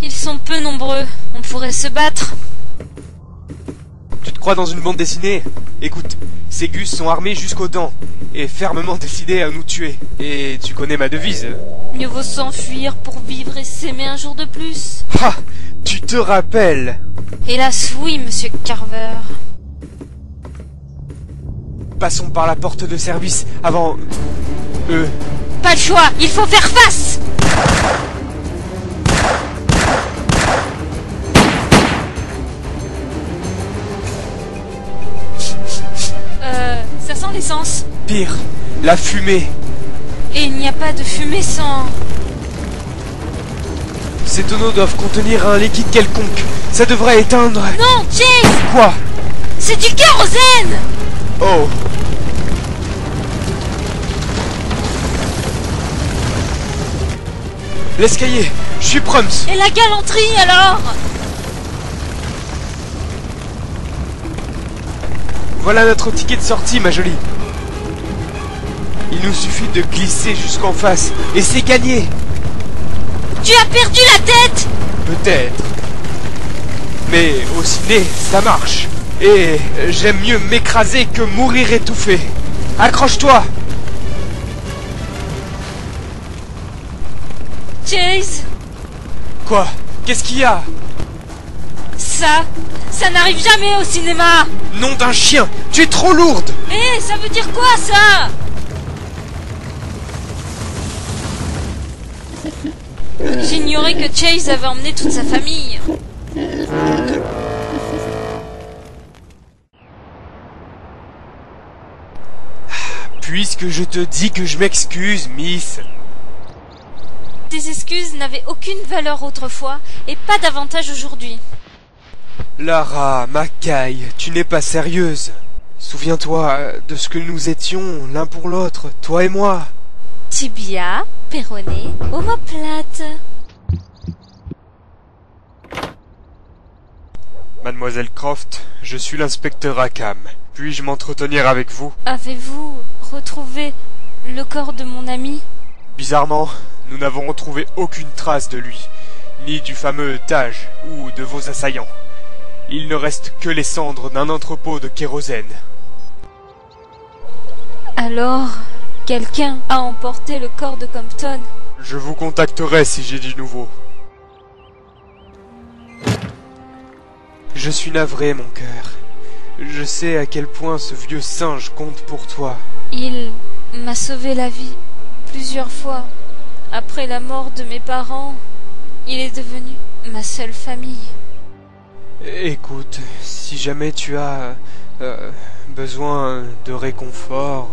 Ils sont peu nombreux. On pourrait se battre. Tu te crois dans une bande dessinée? Écoute, ces gus sont armés jusqu'aux dents et fermement décidés à nous tuer. Et tu connais ma devise. Mieux vaut s'enfuir pour vivre et s'aimer un jour de plus. Ah, tu te rappelles? Hélas, oui, monsieur Carver. Passons par la porte de service avant... Pas le choix, il faut faire face! Ça sent l'essence. Pire, la fumée. Et il n'y a pas de fumée sans... Ces tonneaux doivent contenir un liquide quelconque. Ça devrait éteindre... Non, Chase! Quoi? C'est du kérosène! Oh. L'escalier, je suis prompt. Et la galanterie alors? Voilà notre ticket de sortie, ma jolie. Il nous suffit de glisser jusqu'en face, et c'est gagné. Tu as perdu la tête? Peut-être. Mais au ciné, ça marche. Et j'aime mieux m'écraser que mourir étouffé. Accroche-toi. Chase? Quoi? Qu'est-ce qu'il y a? Ça n'arrive jamais au cinéma! Nom d'un chien! Tu es trop lourde! Eh, ça veut dire quoi, ça? J'ignorais que Chase avait emmené toute sa famille. Puisque je te dis que je m'excuse, Miss. Tes excuses n'avaient aucune valeur autrefois et pas davantage aujourd'hui. Lara, Mackay, tu n'es pas sérieuse. Souviens-toi de ce que nous étions l'un pour l'autre, toi et moi. Tibia, péroné, omoplate. Mademoiselle Croft, je suis l'inspecteur Rackham. Puis-je m'entretenir avec vous? Avez-vous retrouvé le corps de mon ami? Bizarrement, nous n'avons retrouvé aucune trace de lui, ni du fameux Taj ou de vos assaillants. Il ne reste que les cendres d'un entrepôt de kérosène. Alors, quelqu'un a emporté le corps de Compton. Je vous contacterai si j'ai du nouveau. Je suis navré, mon cœur. Je sais à quel point ce vieux singe compte pour toi. Il m'a sauvé la vie plusieurs fois. Après la mort de mes parents, il est devenu ma seule famille. Écoute, si jamais tu as besoin de réconfort...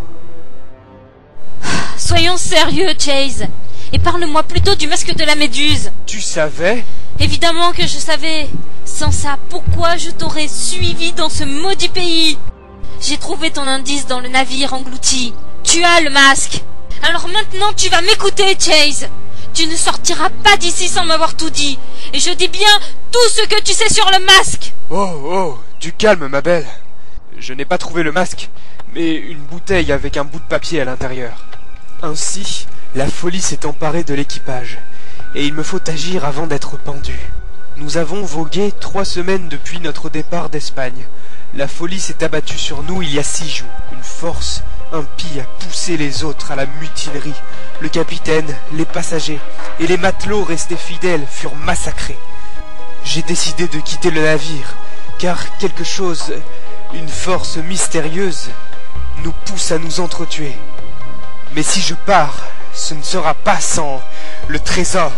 Soyons sérieux, Chase, et parle-moi plutôt du masque de la méduse. Tu savais? Évidemment que je savais. Sans ça, pourquoi je t'aurais suivi dans ce maudit pays? J'ai trouvé ton indice dans le navire englouti. Tu as le masque. Alors maintenant, tu vas m'écouter, Chase. Tu ne sortiras pas d'ici sans m'avoir tout dit. Et je dis bien tout ce que tu sais sur le masque. Oh, du calme, ma belle. Je n'ai pas trouvé le masque, mais une bouteille avec un bout de papier à l'intérieur. Ainsi, la folie s'est emparée de l'équipage, et il me faut agir avant d'être pendu. Nous avons vogué 3 semaines depuis notre départ d'Espagne. La folie s'est abattue sur nous il y a 6 jours. Une force impie a poussé les autres à la mutinerie. Le capitaine, les passagers et les matelots restés fidèles furent massacrés. J'ai décidé de quitter le navire, car quelque chose, une force mystérieuse, nous pousse à nous entretuer. Mais si je pars, ce ne sera pas sans le trésor.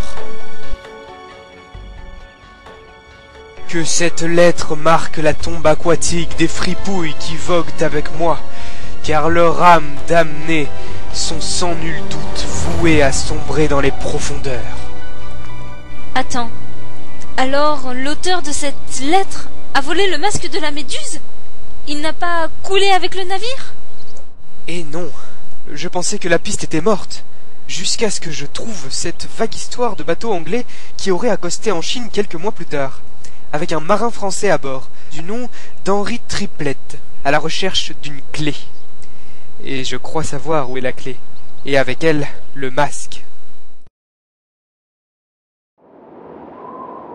Que cette lettre marque la tombe aquatique des fripouilles qui voguent avec moi, car leur âme damnée sont sans nul doute vouées à sombrer dans les profondeurs. Attends, alors l'auteur de cette lettre a volé le masque de la méduse? Il n'a pas coulé avec le navire? Eh non, je pensais que la piste était morte, jusqu'à ce que je trouve cette vague histoire de bateau anglais qui aurait accosté en Chine quelques mois plus tard, avec un marin français à bord, du nom d'Henri Triplett, à la recherche d'une clé. Et je crois savoir où est la clé, et avec elle, le masque.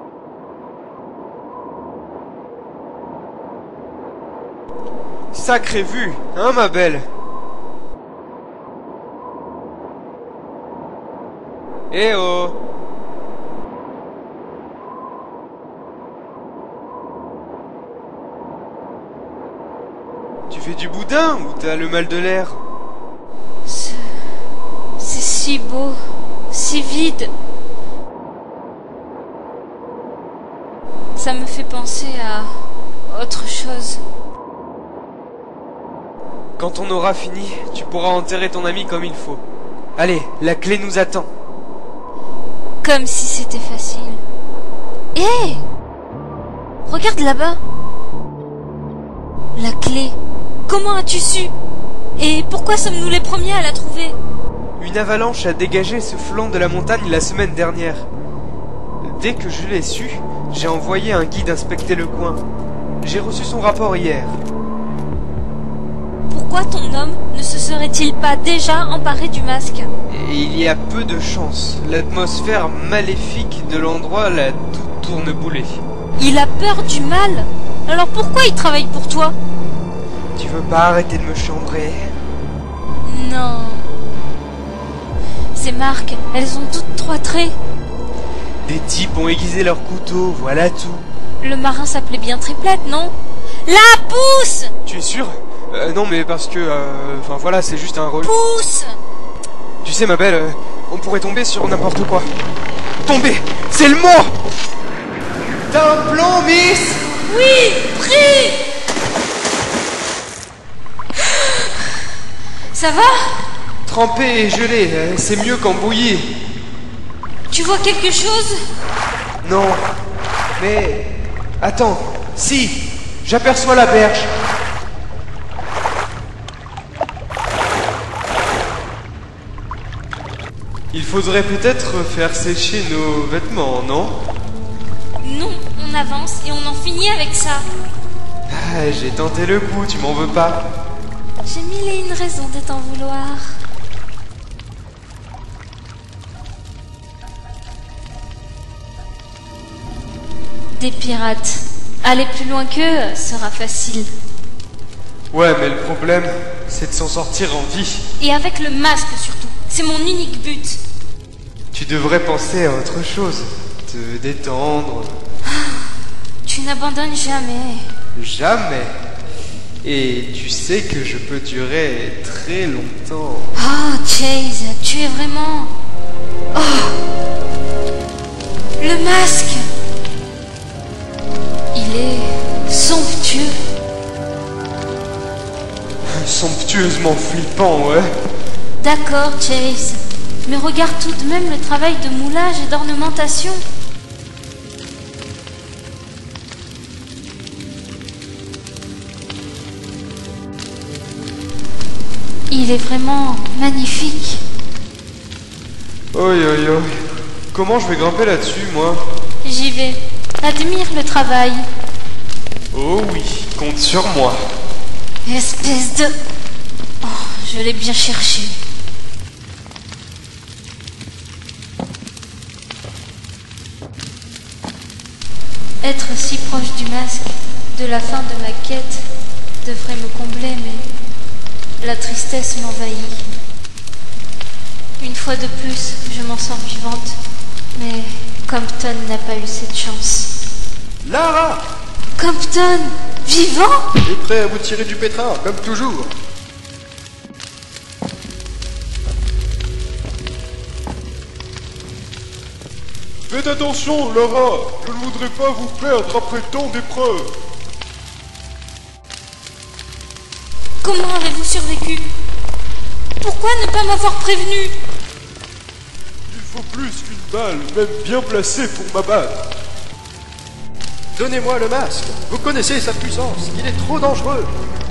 Sacrée vue, hein ma belle? Eh oh! Tu fais du boudin ou t'as le mal de l'air? C'est si beau, si vide. Ça me fait penser à autre chose. Quand on aura fini, tu pourras enterrer ton ami comme il faut. Allez, la clé nous attend. Comme si c'était facile. Hé! Regarde là-bas. La clé. Comment as-tu su? Et pourquoi sommes-nous les premiers à la trouver? Une avalanche a dégagé ce flanc de la montagne la semaine dernière. Dès que je l'ai su, j'ai envoyé un guide inspecter le coin. J'ai reçu son rapport hier. Pourquoi ton homme ne se serait-il pas déjà emparé du masque? Et il y a peu de chance. L'atmosphère maléfique de l'endroit l'a tout tourneboulé. Il a peur du mal. Alors pourquoi il travaille pour toi? Tu veux pas arrêter de me chambrer? Non. Ces marques, elles ont toutes 3 traits. Des types ont aiguisé leurs couteaux, voilà tout. Le marin s'appelait bien Triplette, non? La pousse! Tu es sûr? Non mais parce que... Enfin voilà, c'est juste un rôle. Pousse! Tu sais ma belle, on pourrait tomber sur n'importe quoi. Tomber! C'est le mot! T'as un plan, Miss? Oui, pris! Ça va? Trempé et gelé, c'est mieux qu'en bouillie. Tu vois quelque chose? Non. Mais... Attends. Si! J'aperçois la berge. Il faudrait peut-être faire sécher nos vêtements, non? Non, on avance et on en finit avec ça. Ah, j'ai tenté le coup, tu m'en veux pas? J'ai mille et une raisons de t'en vouloir. Des pirates. Aller plus loin qu'eux sera facile. Ouais, mais le problème, c'est de s'en sortir en vie. Et avec le masque surtout. C'est mon unique but. Tu devrais penser à autre chose. Te détendre. Tu n'abandonnes jamais. Jamais. Et tu sais que je peux durer très longtemps. Oh, Chase, tu es vraiment... Oh! Le masque! Il est somptueux. Somptueusement flippant, ouais. D'accord, Chase. Mais regarde tout de même le travail de moulage et d'ornementation. Il est vraiment magnifique. Oi, oi, oi. Comment je vais grimper là-dessus, moi? J'y vais. Admire le travail. Oh oui, compte sur moi. Espèce de... Oh, je l'ai bien cherché. Être si proche du masque, de la fin de ma quête, devrait me combler, mais la tristesse m'envahit. Une fois de plus, je m'en sors vivante, mais Compton n'a pas eu cette chance. Lara Compton, vivant? est prêt à vous tirer du pétrin, comme toujours. Faites attention, Lara. Je ne voudrais pas vous perdre après tant d'épreuves. Comment avez-vous survécu? Pourquoi ne pas m'avoir prévenu? Il faut plus qu'une balle, même bien placée pour m'abattre. Donnez-moi le masque. Vous connaissez sa puissance. Il est trop dangereux.